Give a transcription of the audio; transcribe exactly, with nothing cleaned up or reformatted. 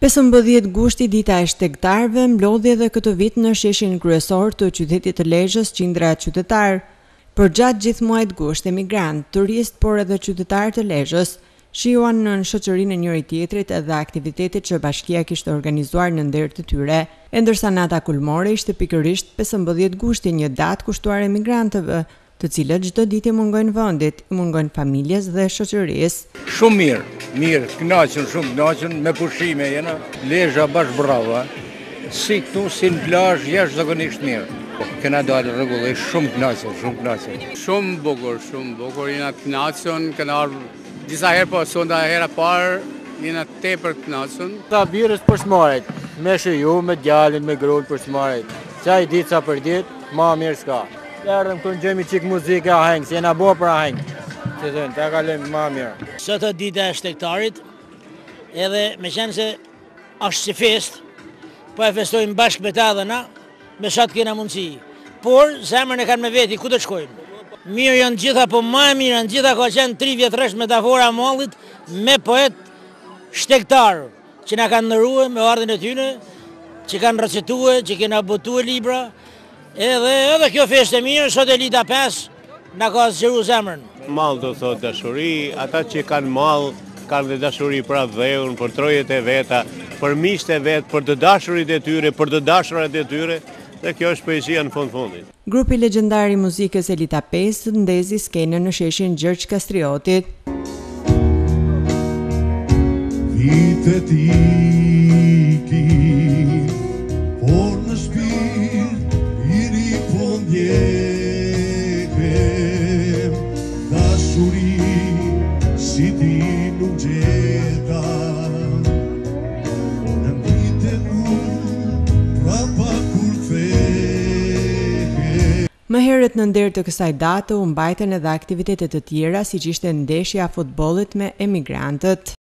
pesëmbëdhjetë gushti Dita E Shtegtareve mblodhi edhe këtë vit në sheshin kryesor të qytetit të Lezhës qindra qytetar. Përgjatë gjithë muajit gusht, emigrant, turist, por edhe qytetar të Lezhës shijuan në shoqërinë e njëri tjetrit edhe aktivitetet që Bashkia kishte organizuar në nder të tyre, e ndërsa nata kulmore ishte pikërisht pesëmbëdhjetë gushti, një datë kushtuar emigrantëve, të cilët çdo ditë i mungojnë vendit, i mungojnë familjes dhe shoqërisë. Shumë mirë, mirë, kënaqën, shumë kënaqën, me pushime jena, Lezha bash brava, si këtu, si në plazh, jashtëzakonisht mirë. Kena dalë rregullisht, shumë kënaqën, shumë kënaqën. Shumë bukur, shumë bukur, jena kënaqën, kena disa herë po sonda hera parë, jena tepër kënaqën. Ta birës për smarit, me shiju, me djalin, me gruan për smarit. Çaj ditë sa për ditë, ma mirë s'ka. Erdhëm këtu gjemi çik muzikë aheng, si jena bo për aheng. Që thënë, ta kalojmë ma mirë. Sot është dita e shtegtarit, edhe me qenë se është si fest, po e festojmë bashkë me ta dhe na, me sa të kena mundësi. Por, zemrën e kanë me veti, ku të shkojmë? Mirë janë gjitha, po ma e mirë janë gjitha, ka qenë tri vjetresh metafora mallit me poet shtegtar, që na kanë ndërruar me ardhin e tyre, që kanë recituar, që kena botuar libra, edhe edhe kjo festë e mirë, sot e lita pesë, na ka zgjeru zemrën. Mall do thot dashuri, ata që kanë mall kanë dhe dashuri për dheun, për trojet e veta, për miqtë e vet, për të dashurit e tyre, për të dashurat e tyre, dhe kjo është poezia në fund fundit. Grupi legjendar i muzikës Elita pesë ndezi skenën në sheshin Gjergj Kastriotit. Vitet ikin, por në shpirt i ripon ndjehem, dashuri si ti nuk gjeta, në mbite unë prapa kur kthehem. Më herët në nder të kësaj date u mbajtën edhe aktivitetet të tjera, siç ishte ndeshja e futbollit me emigrantët.